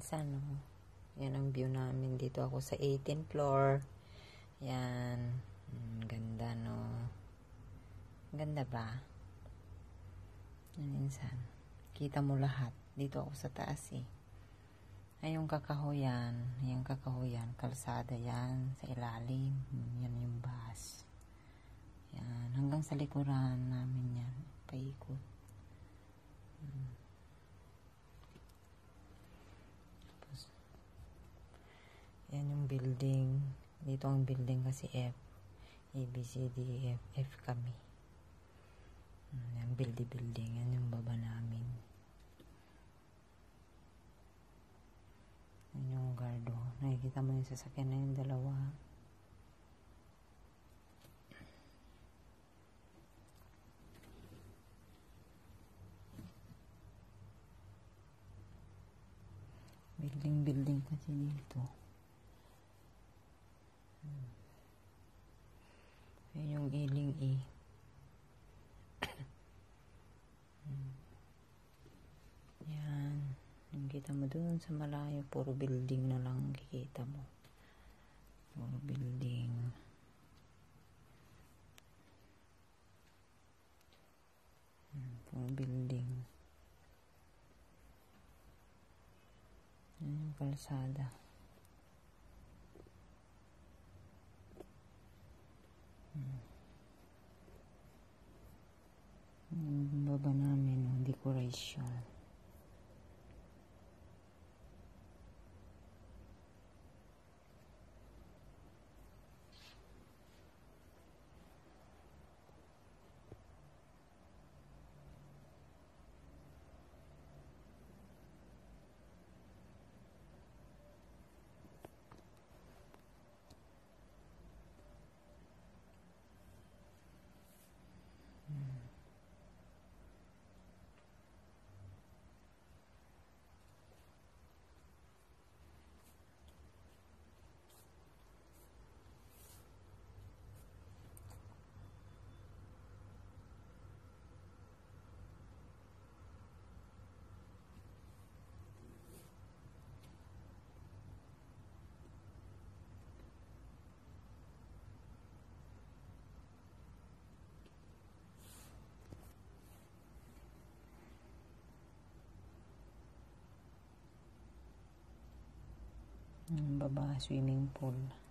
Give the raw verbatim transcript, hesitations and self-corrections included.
insan, oh. Yan ang view namin. Dito ako sa eighteenth floor. Yan. Hmm, ganda, no? Ganda ba? Yan, insan. Kita mo lahat. Dito ako sa taas, eh. Ay, yung kakahuyan. Yung kakahuyan. Kalsada yan. Sa ilalim. Yan yung bus. Yan. Hanggang sa likuran namin yan. Paikot. Hmm. Yan yung building. Dito ang building kasi F. A, B, C, D, E, F. F kami. Yan, building, building. Yan yung baba namin. Yan yung gardo. Nakikita mo yung sasakyan na yung dalawa. Building, building kasi dito. Yan yung iling E. Yan. Yung kita mo dun sa malayo, puro building na lang kikita mo. Puro building. Puro building. Yan yung kalsada. Yung baba namin, oh, decoration. Yung baba, swimming pool.